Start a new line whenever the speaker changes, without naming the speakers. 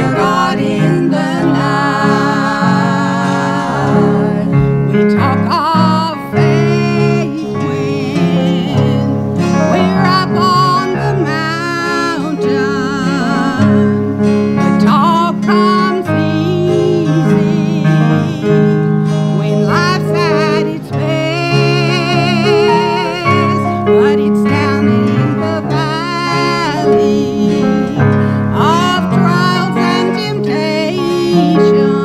God in the night. We talk of faith when we're up on the mountain. The talk comes easy when life's at its best, but it's down in the valley of trials and temptation